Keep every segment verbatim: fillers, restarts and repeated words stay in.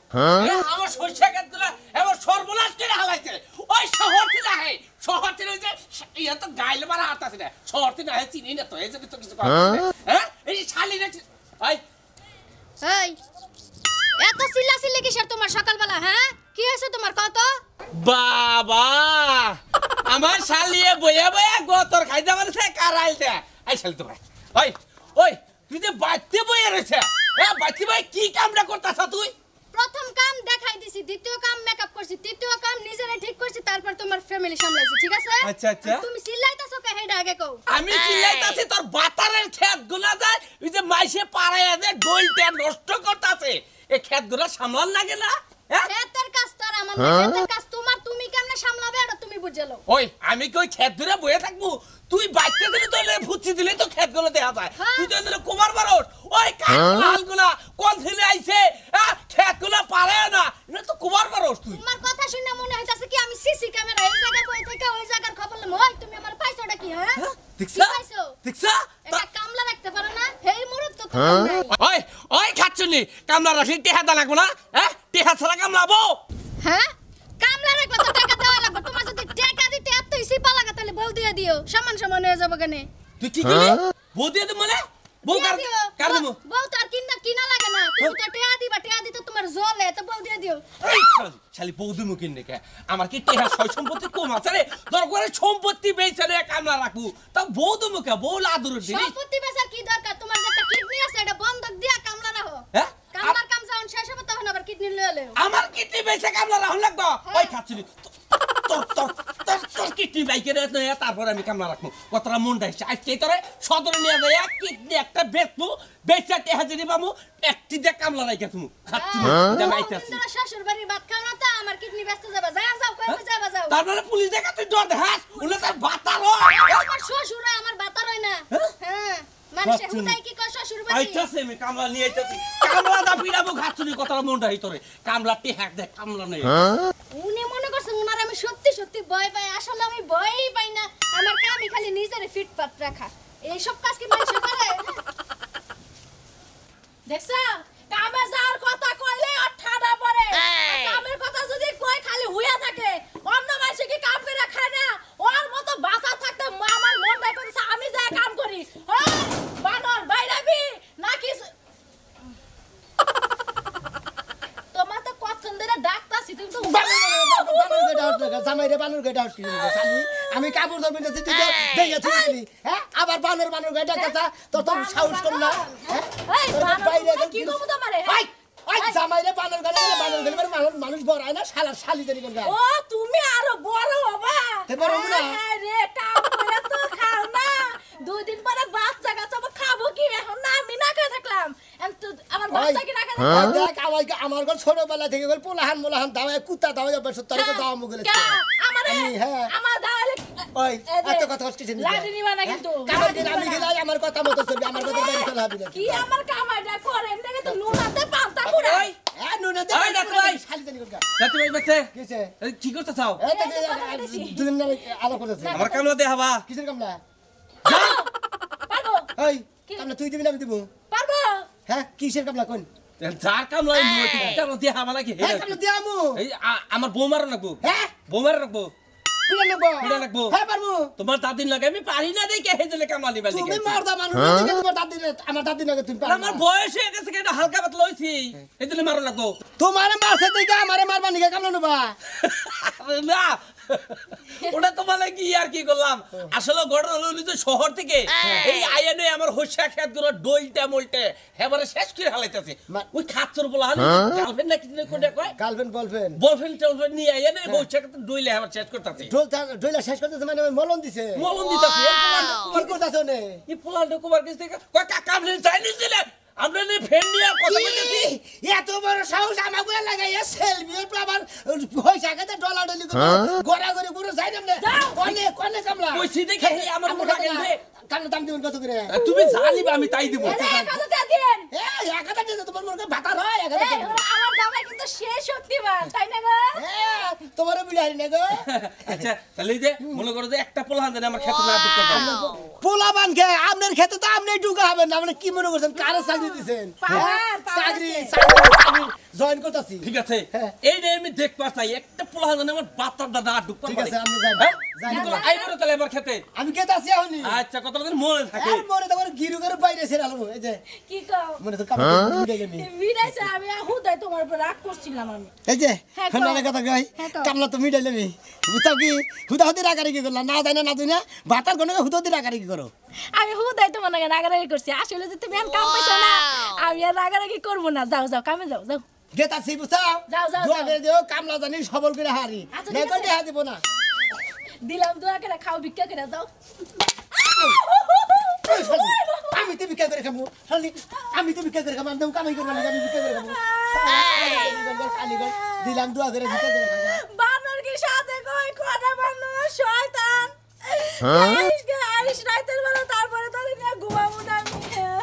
আমার সরষে ক্ষেতগুলো এবার সর্বনাশ করে হালাইছে ওই শহর থেকে আহে শহর থেকে ওই যে ইয়া তো গাইলে মারা হাত আছে না শহর থেকে আহে চিনি না তো এই জন্য তো কিছু কথা হ্যাঁ এই শালি রে এই এই এত চিল্লাচিল্লি কিসের তোমার সকালবেলা হ্যাঁ কি হয়েছে তোমার কত বাবা আমার শালিয়ে বইয়া বইয়া গোতর খাইতে পারছে কারাইল দে এই শালি তো ভাই ওই ওই তুই যে বাইতে বইয়া রয়েছে হ্যাঁ বাইতে বই কি কামটা করতেছ তুই প্রথম কাম দেখাই দিছি দ্বিতীয় কাম মেকআপ করছি তৃতীয় কাম নিজেরে ঠিক করছি তারপর তোমার ফ্যামিলি সামলাইছি ঠিক আছে আচ্ছা আচ্ছা তুমি চিল্লাইতাছো কে হেডা আগে কও আমি চিল্লাইতাছি তোর বাতারের ক্ষেত গুলা যায় ওই যে মাইসে পাড়ায় যে ডলটা নষ্ট করতেছে এই ক্ষেত গুলা সামলান লাগে না হ্যাঁ ক্ষেতের কাজ তো আর আমার না ক্ষেতের কাজ তোমার তুমি কেমনে সামলাবে এটা তুমি বুঝালো ওই আমি কি ওই ক্ষেত ধরে বসে থাকবো তুই বাইতে দিলে তো ফুচি দিলে তো ক্ষেত গুলো দেখা যায় তুই তো দিলে কুমার বারোস ওই কাল গুলা কোন ছেলে আইছে হ্যাঁ ক্ষেত গুলা পারে না এটা তো কুমার বারোস তুই তোমার কথা শুনে মনে হইতাছে কি আমি সিসি ক্যামেরা এই জায়গা বই থেকে ওই জায়গার খবর লম ওই তুমি আমার পাইছোটা কি হ্যাঁ দেখছা পাইছো দেখছা এটা কামলা রাখতে পারো না হেই মুহূর্ত তো ওই ওই খাচ্ছনি কামলা রাখি টেহা দা লাগবো না হ্যাঁ টেহা ছাড়া কামলাবো হ্যাঁ কামলা রাখলে তো টাকা দেওয়া লাগবে তোমার যদি টাকা দিতে এত সিপা লাগা তাহলে বউ দিয়ে দিও সমান সমান হয়ে যাবে কেন তুই কি করলি বউ দিয়ে দে মানে বউ কার কার দেবো বউ তো আর কিনা কিনা লাগে না তুমি তো টাকা দিবা টাকা দিতে তোমার জলে তো বউ দিয়ে দিও এই শালি বউ দিমু কিন কে আমার কি টেহা সয় সম্পত্তি কম আছে রে দরকার সম্পত্তি বেচে রে কামলা রাখবো তা বউ দিমু কে বউ লাদুর দিবি সম্পত্তি বেচার কি দরকার তোমার যে একটা কিডনি আছে এটা বন্ধক দিয়া কামলা রাখো হ্যাঁ কামলার কাম যখন শেষ হবে তখন আবার কিডনি লয়ে লও আমার কিডনি বেচে কামলা রাখুন লাগবো ওই খাচ্ছনি তোর তোর তোর তোর কিডনি বাইকে রে তারপর আমি কামলা রাখবো কতটা মন ডাইছে আজকে তোরে সদরে নিয়ে যায় এক কিডনি একটা বেচবো বেচা টেহা যদি পামু একটি দিয়ে কামলা রাইকে তুমি খাচ্ছনি জামাইতাছি তোরা শ্বশুর বাড়ির ভাত খাও না তো আমার কিডনি বেচতে যাবা যা যাও কই যাবা যাও তারপরে পুলিশ দেখা তুই ডর দেখাস উনি তার বাতার আমার শ্বশুর হয় আমার বাতার হয় না হ্যাঁ মানুষে হুদাই কি কয় শ্বশুর বাড়ি আইতাছে আমি কামলা নিয়ে আইতাছি কামলা দা পিড়াবো খাচ্ছনি কতটা মন ডাই তোরে কামলা টেহা দেখ কামলা নেই উনি মনে করছেন উনার আমি সত্যি সত্যি ভয় পাই আসলে আমি ভয়ই পাই না আমার কামই খালি নিজের ফিটফাট রাখা এই সব কাজ কি মানুষ করে দেখছো কামে যাওয়ার কথা কইলে আর ঠাডা পড়ে কামের কথা যদি কই খালি হুইয়া থাকে অন্য মানুষ কি কাম করে খায় না ওর মতো বাতা থাকতে আমার মন দাই করছে আমি যা কাম করি ও বানর বাইরাবি নাকি তোমার তো কতক্ষণ ধরে ডাকতাছি তুমি তো জামাই রে বানর গাড়ি আউট শালি আমি কাপড় ধরবি না তুই দেইয়া তুই হ্যাঁ আবার বানর বানর গাড়ি ডাকতা তোর তো সাহস কম না এই বানর কি কম তোমারে ভাই ওই জামাই রে বানর গাড়ি বানর গাড়ি মানুষ মানুষ বড় হয় না শালা শালি দেরি করবে ও তুমি আরো বড় হবা তে বড় না রে কাম করে তো খাও না দুই দিন পরে বাচ্চা কাচ্চা খাবো কি এখন না আমি না খেয়ে থাকলাম আমার বাচ্চা কি না খেয়ে দেখ আমার আমার ঘর ছোটবেলা থেকে গেল পোলাহান মোলাহান দাওয়া কুত্তা দাওয়া বসে তোর তো দাওয়া মুগলে আমারে আমার দাওয়ালে ওই এত কথা হচ্ছে না লাডি নিবা না কিন্তু কামাই দিন আমি গেলাই আমার কথা মতো চলবে আমার কথা বাড়ি চলে হবে না কি আমার কামাইটা করেন দেখে তো নুনাতে পান্তা করে ওই এ নুনাতে ওই না তুই শালি দেরি করবে যাতে ভাই বেতে কিছে কি করতে চাও এই তো দুদিন না আলাপ করতেছে আমার কামলা দে হাবা কিসের কামলা পারবো ওই কামলা তুই দিবি না আমি দিব পারবো হ্যাঁ কিসের কামলা কোন যার কামলা নিয়ে কামলা দে হাবা নাকি হ্যাঁ কামলা দিয়ামু এই আমার বৌমার রাখবো হ্যাঁ বৌমার রাখবো পিড়া নেবো পিড়া রাখবো হ্যাঁ পারবো তোমার দাদির লাগে আমি পারি না দেখে হেজলে কামলা নিবা তুমি দেখে মারদা মানুষ দেখে তোমার দাদি আমার দাদি নাকি তুমি পারো আমার বয়স হয়ে গেছে কেন হালকা পাতলা হইছি হেজলে মারো লাগবো তোমার মারছে দেখে আমারে মারবা নিকে কামলা নেবা না ওটা তোমার কি আর কি করলাম আসলে ঘটনা হলো যে শহর থেকে এই আইনে আমার হইসা খেত গুলো ডইলটা মলটে এবারে শেষ করে হালাইতেছে ওই খাচ্চর বলা হলো গার্লফ্রেন্ড নাকি কোনটা কয় গার্লফ্রেন্ড বলফ্রেন্ড বলফ্রেন্ড টেলফ্রেন্ড নিয়ে আইনে হইসা খেত ডইলে আবার শেষ করতেছে ডোল ডইলা শেষ করতেছে মানে মলন দিছে মলন দিতেছে কি করতেছ নে এই পোলান্ড কুমার কাছ থেকে কয় কাকা আপনি চাইনিজ দিলেন আমরা নে ফ্রেন্ড নিয়ে কথা বলতেছি এত বড় সাহস আমাকে লাগাইয়া সেলফি আবার হইসা খেতে ডলা ডলি করে গোড়া করে পুরো যাই না কোনে কোনে কামলা কইছি দেখে আমার মনে লাগে কামলা দাম দিবেন কত করে তুমি জানিবা আমি তাই দিব এক হাজার টাকা দেন এই এক হাজার টাকা তোমার মনে ভাতার হয় এক হাজার টাকা আমার দামে কিন্তু শেষ শক্তিমান তাই না গো হ্যাঁ তোমার বিড়ারি না গো আচ্ছা তাহলে যে মনে করো যে একটা পোলাহান দেন আমার খেতে না ঢুকতে পারে পোলাবান কে আপনার খেতে তো আপনি ঢুকা হবেন না আপনি কি মনে করছেন কারে চাকরি দিবেন চাকরি চাকরি চাকরি জয়েন করতেছি ঠিক আছে হ্যাঁ। এই যে আমি দেখবা চাই একটা পোলা জানে আমার বাচ্চার দাদা আর ঢুকতে ঠিক পারে আছে, আমি যাই। হ্যাঁ যাই, কিন্তু যাই। আইবো তাহলে এবার খেতে আমি কে আছি এখনই আচ্ছা কত দিন মনে থাকে আর মনে তোমার গিরু করে বাইরে ছেড়ে আলবো এই যে কি কও মনে তো কামড় দিয়ে গেলি মিরাইছে আমি হুদাই তোমার উপর রাগ করছিলাম আমি এই যে হ্যাঁ, খন্ডা কও। কথা কই হ্যাঁ, কও। কামলা তো মিটাইলে মি বুঝছো কি হুদা হুদি রাগারি কি করলা না জানি না না তুই না ভাতার গনে হুদা হুদি রাগারি কি করো আমি হুদাই তোমার নাকি রাগারাগি করছি আসলে যে তুমি এখন কাম পাইছো না আমি আর রাগারাগি করবো না যাও যাও কামে যাও যাও গেতাছি বুঝছো যাও, যাও, দোয়া যাও। করে দিও কামলা জানি সবল করে হারি আচ্ছা, না ঠিক তো আছে। দেয়া দিব না দিলাম দোয়া করে খাও ভিক্ষা করে যাও ওই শালি, আমি তো বিক্রি করে খাবো শালি, আমি তো বিক্রি করে খাবো আমি তো কামাই করবো না আমি বিক্রি করে খাবো খালি কর দিলাম দোয়া করে বিক্রি করে খাবো বানর কি সাথে কই কোনা বানর শয়তান আইস গে আইস রাতের বেলা তারপরে তো নিয়ে ঘুমাবো না আমি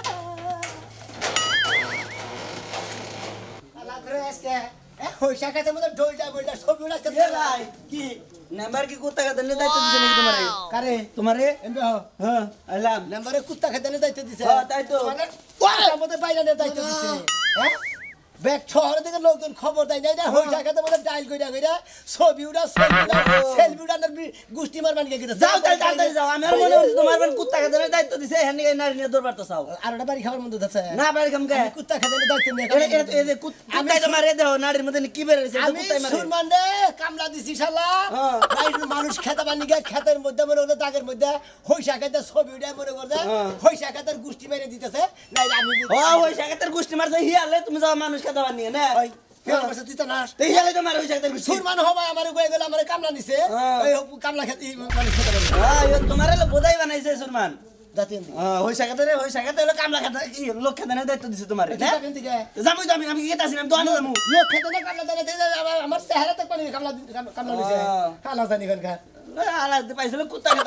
আল্লাহ করে আজকে ওই শাখাতে মধ্যে ঢোলটা বলটা সব উড়া আজকে কি নাম্বার কি কুত্তা খাতে নিয়ে দায়িত্ব দিছে নাকি তোমারে কারে তোমারে এমবে হ হ্যাঁ আইলাম নাম্বারে কুত্তা খেতে না দায়িত্ব দিছে হ্যাঁ, তাই তো। মানে ওর মধ্যে বাইরে না দায়িত্ব দিছে হ্যাঁ ব্যাগ শহরে থেকে লোকজন খবর দেয় না ওই শাখাতে মধ্যে ডাইল কইরা কইরা ছবি উড়া ছবি উড়া সেলফি উড়া গুষ্টি মারবান কে কিটা যাও তাই তাড়াতাড়ি যাও আমি আর মনে হচ্ছে তোমার বান কুত্তা খাতে নিয়ে দায়িত্ব দিছে হ্যাঁ নিয়ে নারী নিয়ে দরবার তো চাও আর ওটা বাড়ি খাবার মধ্যে আছে না বাড়ি কাম কে আমি কুত্তা খেতে না দায়িত্ব নিয়ে এই এই- এই যে কুত্তাই তোমার এ দেহ নারীর মধ্যে কি বের হইছে আমি কুত্তাই মারে সুরমান রে কামলা দিছি শালা হ্যাঁ। বাইরের মানুষ খেতে বানি গে খেতের মধ্যে মনে করতে দাগের মধ্যে হইসা খেতে ছবি উঠে মনে করতে হ্যাঁ। হইসা খেতের গুষ্টি মেরে দিতেছে নাই আমি ও ওই শাকাতের গোষ্ঠী মারছে হিয়ালে তুমি যাও মানুষ খাতে বানিয়ে না ওই ফের বসে তুই তো না তো হিয়ালে তোমার ওই শাকাতের গোষ্ঠী সুরমান হবাই আমার কয়ে গেল আমার কামলা নিছে হ্যাঁ। ওই কামলা খেতে মানুষ খেতে পারে হ্যাঁ ইয়ে তোমার হলো বোধাই বানাইছে সুরমান জাতি এন্দি হ্যাঁ ওই শাকাতের ওই শাকাতে হলো কামলা খাতে কি লোক খাতে নিয়ে দায়িত্ব দিছে তোমার এটা এন্দি কে যাবই তো আমি আমি কি আছি আমি তো আনো যাবো লোক খেতে না কামলা দেনে দেনে আমার আমার চেহারা তো পানি কামলা কামলা নিছে হ্যাঁ। কালা জানি কোন কা আলাদা পাইছিল কুত্তা খাতে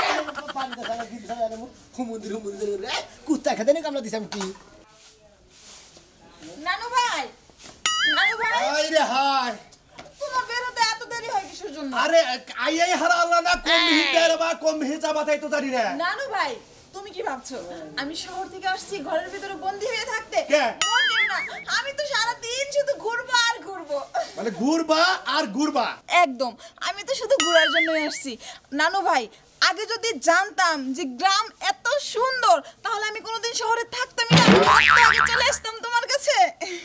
হুমুন্দির হুমুন্দির কুত্তা খেতে না কামলা দিছে আমি কি নানু ভাই নানু ভাই আই রে হাই তোমার বেরোতে এত দেরি হয় কিসের জন্য আরে আই আই হারা আল্লাহ না কম হিতে রে বা কম হিজা বাতাই তো জানি না নানু ভাই তুমি কি ভাবছো আমি শহর থেকে আসছি ঘরের ভিতরে বন্দি হয়ে থাকতে কে? মোটেও না আমি তো সারা দিন শুধু ঘুরবো আর ঘুরবো মানে ঘুরবা আর ঘুরবা একদম আমি তো শুধু ঘোরার জন্যই আসছি নানু ভাই আগে যদি জানতাম যে গ্রাম এত সুন্দর তাহলে আমি কোনোদিন শহরে থাকতামই না আমি আগে চলে আসতাম তোমার কাছে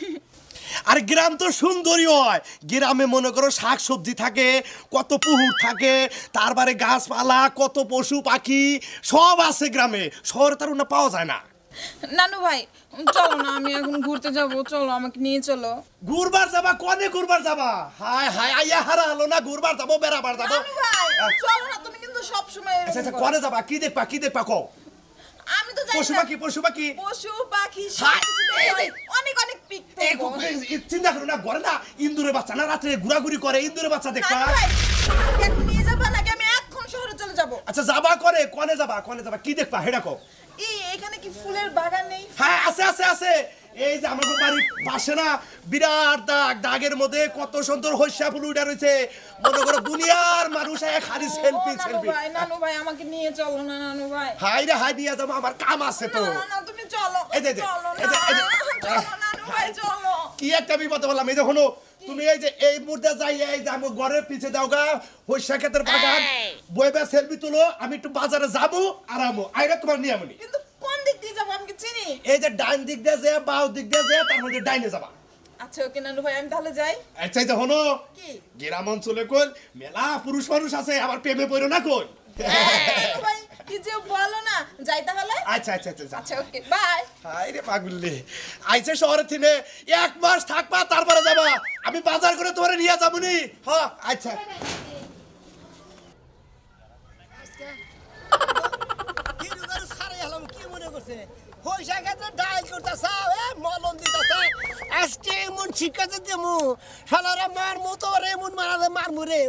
আর গ্রাম তো সুন্দরই হয় গ্রামে মনে করো শাক সবজি থাকে কত পুকুর থাকে তারপরে গাছপালা কত পশু পাখি সব আছে গ্রামে শহরে তার ওটা পাওয়া যায় না নানু ভাই চলো না আমি এখন ঘুরতে যাব চলো আমাকে নিয়ে চলো ঘুরবার যাবা কনে ঘুরবার যাবা হাই হাই আইয়া হারা হলো না ঘুরবার যাবো বেড়াবার যাবো নানু ভাই চলো না তুমি কিন্তু সব সময় আচ্ছা আচ্ছা কনে যাবা কি দেখবা কি দেখবা কও আমি তো জানি পশু না পাখি পশু পাখি পশু পাখি হাই, সবকিছু এই দেখতে যে- হয়। অনেক অনেক পিক এই কো- এই- এই চিন্তা করো না ঘরে না ইন্দুরের বাচ্চা না রাত্রে ঘোরাঘুরি করে ইন্দুরের বাচ্চা দেখবা নানু ভাই আমাকে এখন নিয়ে যাবা নাকি আমি এখন শহরে চলে যাব আচ্ছা যাবা করে কনে যাবা কনে যাবা কি দেখবা হেডা কও এই এখানে কি ফুলের বাগান নেই হ্যাঁ আছে আছে আছে এই যে আমাদের বাড়ির পাশে না বিরাট দাগ দাগের মধ্যে কত সুন্দর হইসা ফুল উঠে রয়েছে মনে করো দুনিয়ার মানুষ এক হারি সেলফি ও, নানু সেলফি ভাই নানু ভাই আমাকে নিয়ে চলো না নানু ভাই হাই রে হাই নিয়ে যাবো আমার কাম আছে তো না, না, না, তুমি চলো এই যে, এই যে, চলো এই যে, না, এই যে। চলো, নানু ভাই চলো কি একটা বিপদ বললাম এই দেখো তুমি এই যে এই মুহূর্তে যাই এই যে আমার ঘরের পিছে দাও গা হইসা ক্ষেতের বাগান বইবা সেলফি তুলো আমি একটু বাজারে যাবো আরামো আইরা তোমার নিয়ে আমনি কিন্তু কোন দিক দিয়ে যাবো আমি কি চিনি এই যে ডান দিক দিয়ে যে বাও দিক দিয়ে যে তার মধ্যে ডাইনে যাবা আচ্ছা ওকে নানু ভাই আমি তাহলে যাই আচ্ছা এই দেখো কি গ্রাম অঞ্চলে কই মেলা পুরুষ মানুষ আছে আবার প্রেমে পড়ো না কই নানু ভাই কি যে বলো না যাই তাহলে আচ্ছা আচ্ছা আচ্ছা আচ্ছা ওকে বাই হাই রে পাগলি আইছে শহরে থেকে এক মাস থাকবা তারপরে যাবা আমি বাজার করে তোমারে নিয়ে যাবনি হ্যাঁ আচ্ছা গিরু গরু সারে হলাম কি মনে করছে হইসা খেতে ডাইল করতেছে এ মলম দিতেছে আজকে এমন শিক্ষাতে দেমু শালারা মারমু তো রে এমন মারালে মারমু রে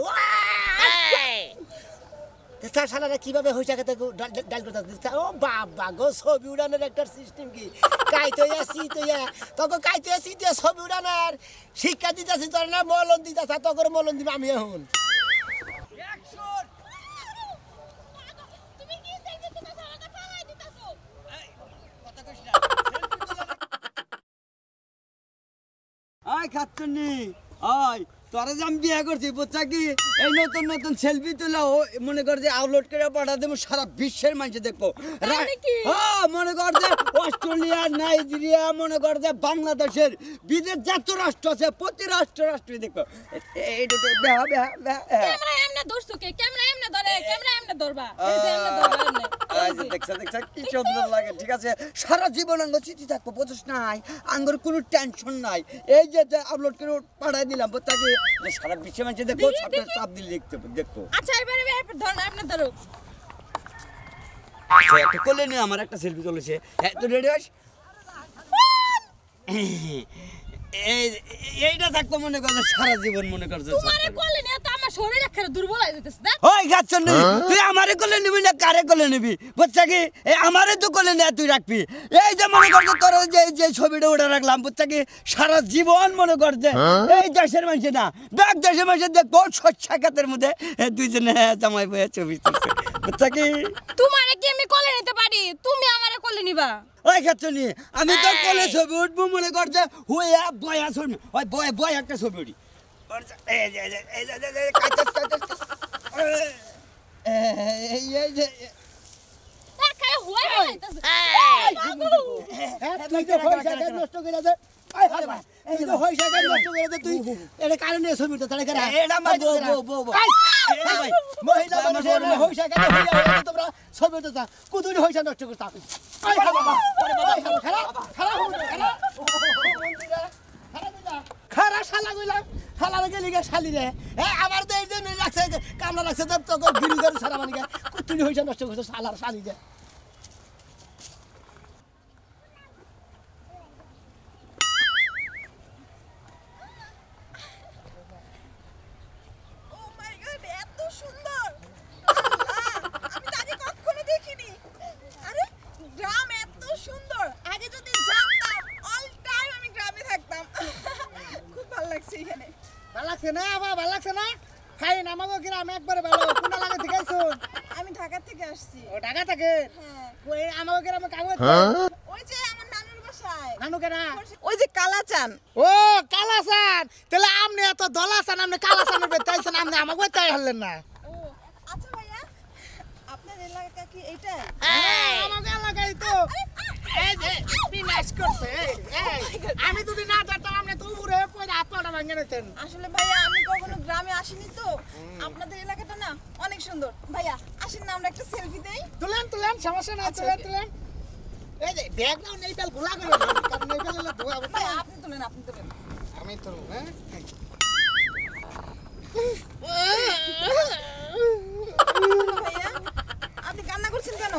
তার শালারা কিভাবে হইসা খেতে ডাইল করতেছে ও বাবা গো ছবি উড়ানোর একটা সিস্টেম কি কাইতে আসি তো তোকে কাইতে আসি দিয়ে ছবি উড়ানোর শিক্ষা দিতেছি তোর না মলম দিতেছে তোকে মলম দিবে আমি এখন তুমি কি দেখতে দিতেছো আমাকে ফালাই দিতেছো আয় খাচ্ছনি ওই তোরা যে আমি বিয়ে করছি বুঝছা কি এই নতুন নতুন সেলফি তুলে মনে কর যে আপলোড করে পাঠা দেবো সারা বিশ্বের মানুষ দেখবো হ্যাঁ মনে কর যে অস্ট্রেলিয়া নাইজেরিয়া মনে কর যে বাংলাদেশের বিদেশ যত রাষ্ট্র আছে প্রতি রাষ্ট্র রাষ্ট্রই দেখবো এইটা বেহা বেহা বেহা ক্যামেরা এমনে ধরছো কে ক্যামেরা এমনে ধরে ক্যামেরা এমনে ধরবা এই যে এমনে ধরবা এমনে দেখছা দেখছা কি সুন্দর লাগে ঠিক আছে সারা জীবন আঙ্গ চিঠি থাকবো বুঝছ নাই আঙ্গর কোনো টেনশন নাই এই যে আপলোড করে পাঠাই দিলাম তাকে সারা বিশ্বের মানুষ দেখবো চাপ দিলে দেখতে দেখবো আচ্ছা এবারে ধর না এমনে ধরো একটা কোলে নিয়ে আমার একটা সেলফি চলেছে হ্যাঁ তো রেডি হস এইটা থাকতো মনে করছে সারা জীবন মনে করছে তোমারে কোলে নিয়ে তো আমার শরীর একেবারে দুর্বল হয়ে যেতেছে না ওই গাছন তুই আমারে কোলে নিবি না কারে কোলে নিবি বুঝছা কি এই আমারে তো কোলে নিয়ে তুই রাখবি এই যে মনে করছে তোর যে যে ছবিটা ওটা রাখলাম বুঝছা কি সারা জীবন মনে করছে এই দেশের মানুষ না দেখ দেশের মানুষ দেখবো সচ্ছা খাতের মধ্যে দুইজনে জামাই বয়ে ছবি তুলছে বুঝছা কি তোমারে কি আমি কোলে নিতে পারি তুমি আমারে কোলে নিবা ওই খাচ্ছনি আমি তো কোলে ছবি উঠবো মনে করছে হুয়া বয়া ছবি ওই বয় বয় একটা ছবি উঠি এই যে এই যে এই যে কাঁচা কাঁচা এই এই যে একাই হুয়া যাইতাছে তুই তো পয়সা কাজ নষ্ট করে দে আয় আরে ভাই তুই তো পয়সা কাজ নষ্ট করে দে তুই এটা কারণে ছবি তো তাহলে করে এটা আমার বউ বউ বউ ভাই মহিলা মানুষের পয়সা কাজ হইয়া তোমরা ছবি তো যা কুতুরি পয়সা নষ্ট করতা আয় বাবা আরে বাবা খারাপ খারাপ খারাপ খারা শালা কইলাম শালা গেলি গে শালি রে হ্যাঁ আমার তো এই যে মেয়ে রাখছে কামলা রাখছে তো তো গিরি করে সারা মানে কুতুরি পয়সা নষ্ট করছে শালার শালি রে না বাবা ভালো লাগছে না খাই না আমাগো গ্রামে একবারে ভালো কোন লাগা থেকে আইছো আমি ঢাকা থেকে আসছি ও ঢাকা থেকে হ্যাঁ কই আমাগো গ্রামে কাম হচ্ছে ওই যে আমার নানুর বাসায় নানু কেনা ওই যে কালাচান ও কালাসান তাহলে আমনে এত দলাসান আমনে কালাসানের বেতাইছেন আমনে আমাগো তাই হলেন না ও আচ্ছা ভাইয়া আপনার এলাকা কি এইটা আমাগো এলাকায় তো এই যে বিনাশ করছে এই আমি যদি না জানতাম আমনে তো উপরে পয়দা হাত পাটা ভাঙে নিতেন আসলে ভাইয়া আমি কখনো গ্রামে আসিনি তো আপনাদের এলাকাটা না অনেক সুন্দর ভাইয়া আসেন না আমরা একটা সেলফি দেই তুলেন তুলেন সমস্যা নাই তুলেন তুলেন এই যে ব্যাগ নাও নেই তাল ভুলা করে না কারণ নেই তাল হলে ধোয়া হবে ভাইয়া আপনি তুলেন আপনি তুলেন আমি তো হ্যাঁ ভাইয়া আপনি কান্না করছেন কেন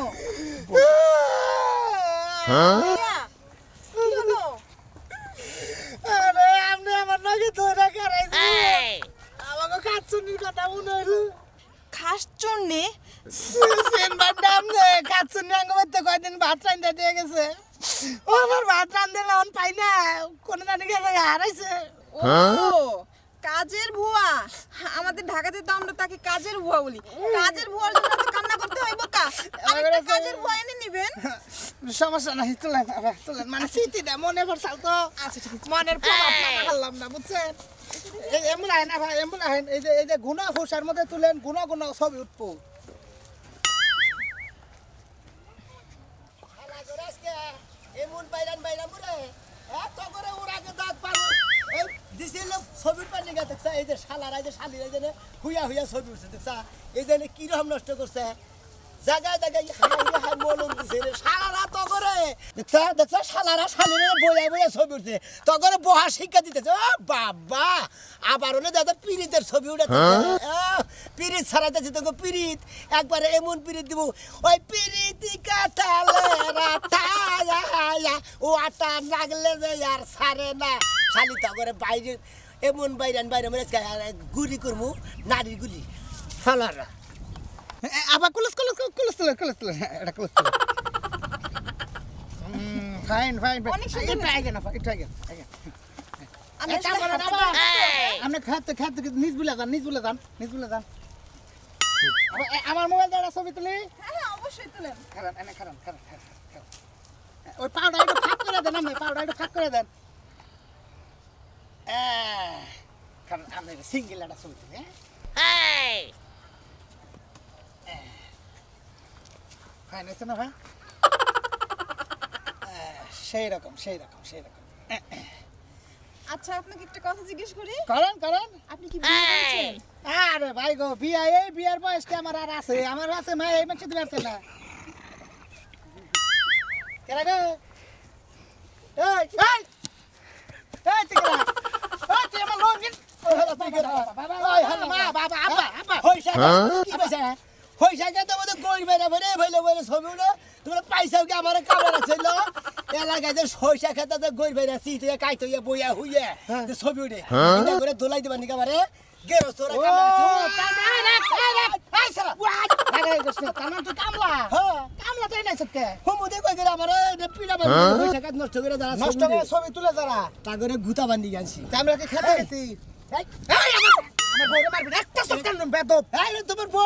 ভাইয়া কি হলো আরে আপনি আমার নাকি ধরে করাইছেন আমাকে কাচ্চুনির কথা মনে হইলো খাস চন্নে সেন বাডাম নে কাচ্চুনি আঙ্গ মধ্যে কয়দিন ভাত রাইন্দা দিয়ে গেছে ও আমার ভাত রান্ধে লন পাই না কোন জানি গেছে হারাইছে ও কাজের বুয়া আমাদের ঢাকাতে তো আমরা তাকে কাজের বুয়া বলি কাজের বুয়ার জন্য তো কান্না করতে হয় বোকা আরেকটা কাজের বুয়া এনে নেবেন সমস্যা নাই তুলেন আবার তুলেন মানে স্মৃতিটা মনে পড়ছাল তো আচ্ছা ঠিক আছে মনের প্রভাব হারলাম না বুঝছেন এই এমন আইন না ভাই এমন আইন এই যে এই যে গুণা হোসার মধ্যে তুলেন গুণা গুণা ছবি উঠবো এমন বাইরান বাইরা মুরে এত করে ওর আগে দাঁত পারো এই দিছিল ছবির পানি গা দেখছা এই যে শালার এই যে শালির এই যে হুইয়া হুইয়া ছবি উঠছে দেখছা এই যে কি রকম নষ্ট করছে জায়গায় জায়গায় হাই রে হাই মলম দিছে রে শালারা তো করে দেখছা দেখছা শালারা শালিরে বইয়া বইয়া ছবি উঠছে তো করে বহা শিক্ষা দিতেছে ও বাবা আবার ওনে দাদা পিরিতের ছবি উঠাতেছে পিরিত ছাড়াইতেছে তো পিরিত একবারে এমন পিরিত দিব ওই পিরিতি কাটালে রাতায়া ও আটা লাগলে যে আর ছাড়ে না শালি তো করে বাইরে এমন বাইরান বাইরে মানে গুলি করমু নারীর গুলি শালারা আবার কুলস কুলস কুলস তুলে কুলস তুলে এটা কুলস তুলে ফাইন ফাইন অনেক সুন্দর এটা আগে না এটা আগে আগে আমি কাম করা না আপনি খাতে খাতে নিজ বুলা যান নিজ বুলা যান নিজ বুলা যান আমার মোবাইল দাঁড়া ছবি তুলি হ্যাঁ হ্যাঁ অবশ্যই তুলেন খারান এনে খারান খারান ওই পাউডার একটু ফাঁক করে দেন আমি পাউডার একটু ফাঁক করে দেন কারণ আমরা সিঙ্গেল একটা ছবি তুলি ফাইন আছে না ভাই সেই রকম সেই রকম সেই রকম আচ্ছা আপনাকে একটা কথা জিজ্ঞেস করি করেন করেন আপনি কি বিয়ে করেছেন আরে ভাই গো বিয়া এই বিয়ার বয়সটা আমার আর আছে আমার আছে মা এই মাসে দিবে আছে না কেরা গো এই এই এই তিকরা এই তুই আমার লোক ওই হলো তিকরা বাবা ওই হলো মা বাবা আব্বা আব্বা হইছে কি কইছে হইছে কে তো মধ্যে কই বেরে বেরে ভাইলে বেরে ছবিগুলো তোমরা পাইছাও কি আমার কামড় ছিল এলাকায় যে সইসা খেতে গই বেরে সি তুই কাই তুই বইয়া হইয়া যে ছবি উঠে এটা করে দোলাই দিবা নিকা বারে গেরো তোরা কামড় আছে ও কামড়া রে এই সারা আরে কৃষ্ণ কামড় তো কামলা হ্যাঁ কামলা তো নাই সত্যি হুমুদে কই গেরা আমারে পিলা বানি হইছে কাজ নষ্ট করে দাঁড়া নষ্ট করে ছবি তুলে দাঁড়া তা করে গুতা বানি গেছি আমরা কি খেতে গেছি এই আমার বউরে মারবি একটা সকাল নম বেদব এই তোমার বউ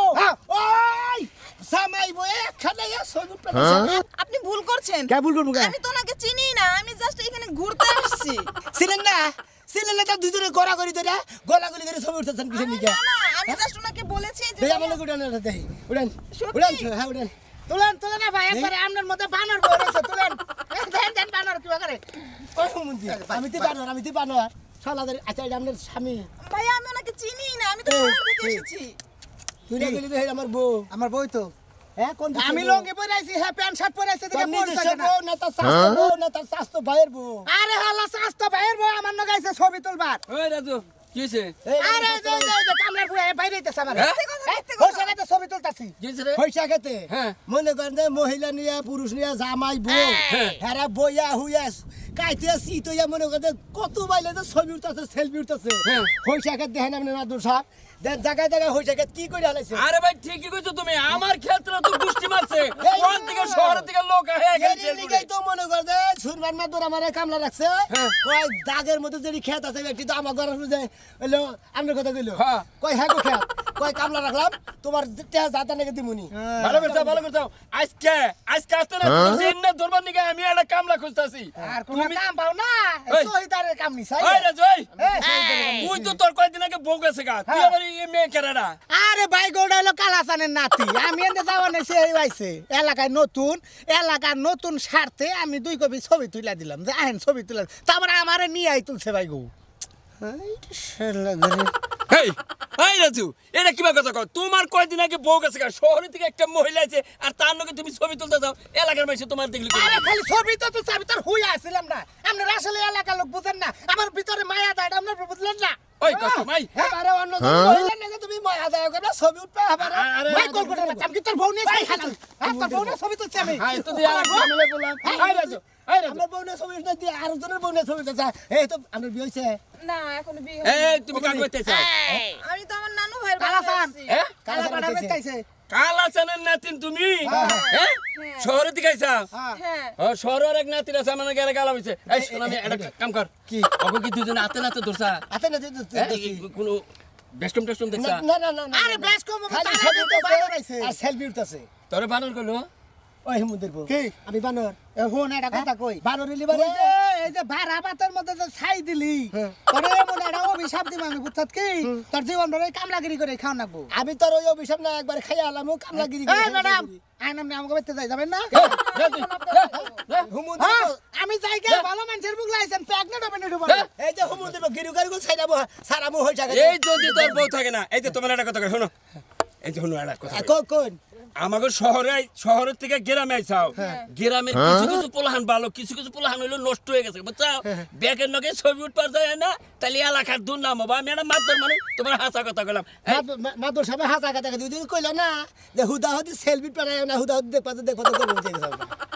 ওই সামাই বউ একখানে ছবি পেছে আপনি ভুল করছেন কে ভুল করব আমি তো ওনাকে চিনি না আমি জাস্ট এখানে ঘুরতে আসছি ছিলেন না ছিলেন না দুজনে গড়াগড়ি ধরে গলাগলি ধরে ছবি উঠতেছেন কিসের নিকে না আমি জাস্ট ওনাকে বলেছি যে দেই আমার উড়ান দেই উড়ান উড়ান হ্যাঁ উড়ান তুলেন তুলেন না ভাই একবারে আমনের মধ্যে বানর বই রয়েছে তুলেন দেন দেন বানর কি করে ওই মুন্দি আমি তি বানর আমি তি বানর শালাদের আচ্ছা আমনের স্বামী ভাই আমি ওনাকে চিনি না আমি তো শহর থেকে এসেছি তুই না গেলি ভাই আমার বউ আমার বই তো হ্যাঁ কোন আমি লঙ্গি পরে আইছি হ্যাঁ প্যান্ট শার্ট পরে আইছি দেখে পড়ছ না না তো স্বাস্থ্য বউ না তো স্বাস্থ্য ভাইয়ের বউ আরে হালা স্বাস্থ্য ভাইয়ের বউ আমার ন গাইছে ছবি তুলবার ওই রাজু কি হইছে আরে যে যে কামলার বউ বাইরে হইতাছে আমার হইছে না তো ছবি তুলতাছি কি হইছে রে হইছে খেতে হ্যাঁ। মনে করেন যে মহিলা নিয়ে পুরুষ নিয়ে জামাই বউ হ্যাঁ। হেরা বইয়া হুইয়া কাইতে সিতইয়া মনে করেন কত বাইলে যে ছবি উঠতাছে সেলফি উঠতাছে হ্যাঁ। হইছে খেতে দেখেন আপনি না দোষা দেন জায়গায় জায়গায় হইছে খেতে কি করে হালাইছে আরে ভাই ঠিকই কইছো তুমি আমার ক্ষেত্রে তো গুষ্টি মারছে এই কোন থেকে শহর থেকে লোক আহে এর গেছে লিগাই তো মনে কর যে সুরমান মাদুর আমারে কামলা রাখছে হ্যাঁ। কই দাগের মধ্যে যেই ক্ষেত আছে একটি তো আমার ঘরে যে হলো আমনে কথা কইলো হ্যাঁ। কই হ্যাঁ গো ক্ষেত কই কামলা রাখলাম তোমার টেহা জাতা নাকি দিমুনি ভালো করছো ভালো করছো আজকে আজকে আসতে না তুমি এন্না দরবার নিকে আমি একটা কামলা খুঁজতাছি আর কোন কাম পাও না এই। সহিদারের কাম নি চাই ওই রাজু ওই এই সহিদারের কাম তুই তো তোর কয়দিন আগে বউ গেছে গা তুই আবার এই মেয়ে কেরাডা আরে ভাই গোড়া হলো কালাসানের নাতি আমি এনে যাওয়া নাই সেই আইছে এলাকায় নতুন এলাকার নতুন স্বার্থে আমি দুই কপি ছবি তুলে দিলাম যে আহেন ছবি তুলে তারপরে আমারে নিয়ে আই তুলছে ভাই গো এই এই রাজু এটা কিবা কথা কও তোমার কয়দিন আগে বউ গেছে গা শহরে থেকে একটা মহিলা আছে আর তার লগে তুমি ছবি তুলতে যাও এলাকার মানুষ তোমার দেখলি কই আরে খালি ছবি তো তুলছে আমি তোর হুইয়া আসছিলাম না আপনারা আসলে এলাকার লোক বুঝেন না আমার ভিতরে মায়া দাঁড়া আপনারা বুঝলেন না ওই কষ্ট ভাই এবারে অন্য জন মহিলা নাকি তুমি মায়া দাঁড়া করে ছবি উঠবে এবারে আরে, ভাই কল করে আমি কি তোর বউ নিয়ে ছবি খালাম হ্যাঁ তোর বউ নিয়ে ছবি তুলছি আমি হাই তো দিয়া আমি বললাম এই রাজু এই রাজু আমার বউ নিয়ে ছবি না দিয়ে আর জনের বউ নিয়ে ছবি তুলছে এই তো আমার বিয়ে হইছে না এখনো বিয়ে এই তুমি কাজ করতে চাও আমি তো আমার নানু ভাইয়ের কালা বাসায় পান। আছি। হ্যাঁ কালা পাড়া বেচাইছে কালা চানের নাতিন তুমি হ্যাঁ শহরে থেকে আইছা হ্যাঁ ও শহরের এক নাতিন আছে আমার গেলে গালা হইছে এই শোন আমি একটা কাম কর কি? ওকে কি দুজন হাতে নাতে ধরছা আতে না দিতে হ্যাঁ, এই কোনো বেস্টম টেস্টম দেখছা না না না আরে ব্লাশ কম খালি ছবি তো বানর আইছে আর সেলফি উঠতাছে তোরে বানর করলো ওই হিমুদের বউ কি আমি বানর এ হোন এটা কথা কই বানর ইলি বারে এই যে ভাড়া বাতের মধ্যে যে ছাই দিলি তোরে এমন একটা অভিশাপ দিম আমি বুঝছত কি তোর জীবন ধরে কামলাগিরি করে খাও নাকবো আমি তোর ওই অভিশাপ না একবার খাইয়া আলামু কামলাগিরি করে এই ম্যাডাম আই নাম আমাকে বেতে যাই যাবেন না হুমুদের আমি যাই গে ভালো মানুষের মুখ লাইছেন প্রেগনেন্ট হবে না ঢুবো এই যে হুমুদের গিরু গারি গো ছাইরাবো সারামু হই থাকে এই যদি তোর বউ থাকে না এই যে তোমার একটা কথা কই শোনো এই যে শোনো একটা কথা কই। কোন কোন আমাকে শহরে শহরের থেকে গ্রামে আইছাও গ্রামের কিছু কিছু পোলাহান ভালো কিছু কিছু পোলাহান হইলো নষ্ট হয়ে গেছে বুঝছাও ব্যাগের নগে ছবি উঠবার যায় না তাহলে এলাকার দুর্নাম হবে আমি একটা মাতবার মানে তোমার হাসা কথা কইলাম মাদুর সাহেব হাসা কথা দুই দিন কইলো না যে হুদা হুদি সেলফি পারায় না হুদা হুদি দেখবা দেখবা তো করবো